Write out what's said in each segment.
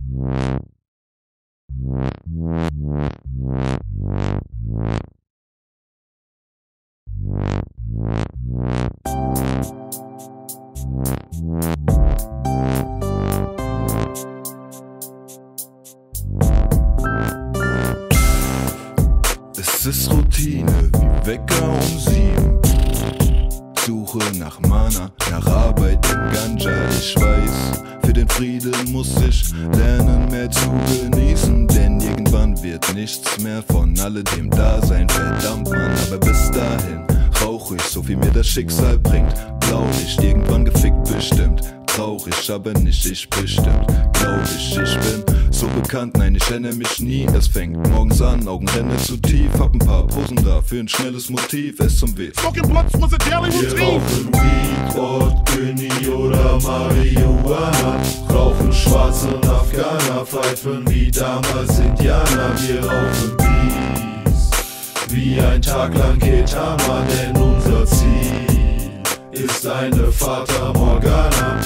Es ist Routine wie Wecker um 7. Suche nach Mana, nach Arbeit in Ganja. Ich weiß, für den Frieden muss ich lernen, mehr zu genießen. Denn irgendwann wird nichts mehr von alledem da sein. Verdammt Mann, aber bis dahin rauch ich, so wie mir das Schicksal bringt. Blaulicht, irgendwann gefickt bestimmt. Traurig, aber nicht ich bestimmt. Glaub ich bin so bekannt, nein, ich erinnere mich nie. Es fängt morgens an, Augenränder zu tief. Hab ein paar Posen da für ein schnelles Motiv. Es zum Weh. Smoking blunts was a daily routine. Wir rauchen Weed, Ort, Günni oder Marihuana. Rauchen schwarzen Afghaner, pfeifen wie damals Indianer. Wir rauchen Peace, wie ein Tag lang Ketama. Denn unser Ziel ist eine Fata Morgana.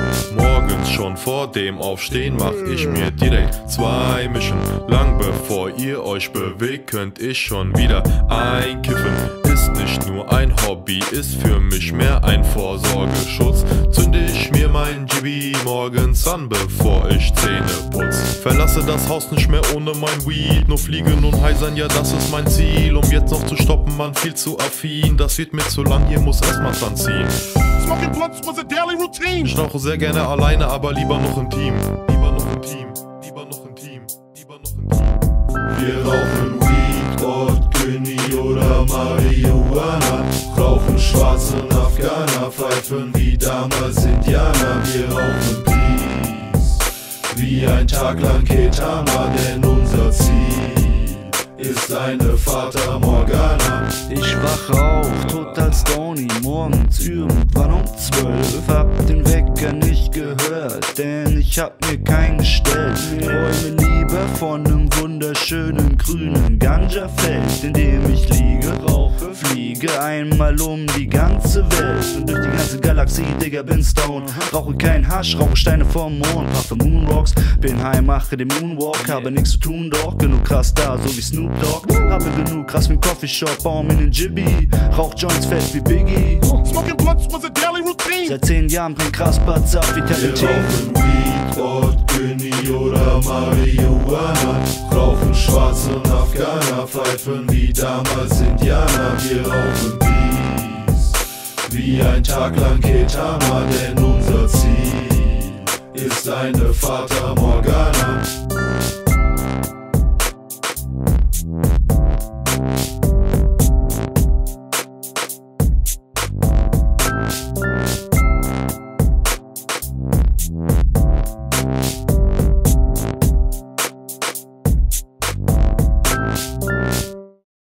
Morgens schon vor dem Aufstehen mach ich mir direkt 2 Mischen. Lang bevor ihr euch bewegt, könnt ich schon wieder einkiffen. Ist nicht nur ein Hobby, ist für mich mehr ein Vorsorgeschutz. Zünde ich mir mein GB morgens an, bevor ich Zähne putz. Verlasse das Haus nicht mehr ohne mein Weed. Nur fliegen und high sein, ja das ist mein Ziel. Um jetzt noch zu stoppen, man viel zu affin. Das wird mir zu lang, hier muss erstmal dran ziehen. Smoking blunts was a daily routine. Ich rauche sehr gerne alleine, aber lieber noch im Team. Lieber noch im Team, lieber noch im Team, lieber noch im Team. Wir rauchen Weed, Ort, Günni oder Marihuana. Rauchen schwarzen Afghaner, pfeifen wie damals Indianer. Wir rauchen Peace, wie ein Tag lang Ketama. Denn unser Ziel ist eine Fata Morgana. Ich wache auf, total stony, morgens irgendwann um 12. Hab den Wecker nicht gehört, denn ich hab mir keinen gestellt. Träume lieber von nem wunderschönen grünen Ganja-Feld, in dem ich liege, rauche, fliege einmal um die ganze Welt und durch die ganze Galaxie, Digga, bin stone. Rauche kein Hasch, rauche Steine vom Mond, puffe Moonrocks, bin high, mache den Moonwalk, habe nix zu tun, doch genug krass da, so wie Snoop Dogg. Habe genug krass wie ein Coffeeshop, baum in den Jibby, rauch Joints fett wie Biggie. Smoking blunts was a daily routine. Seit 10 Jahren bringt krass Batz ab wie Wir Talentin. rauchen Weed, Ort, Günni oder Marihuana. Rauchen schwarzen Afghaner, pfeifen wie damals Indianer. Wir rauchen Peace, wie ein Tag lang Ketama. Denn unser Ziel ist eine Fata Morgana.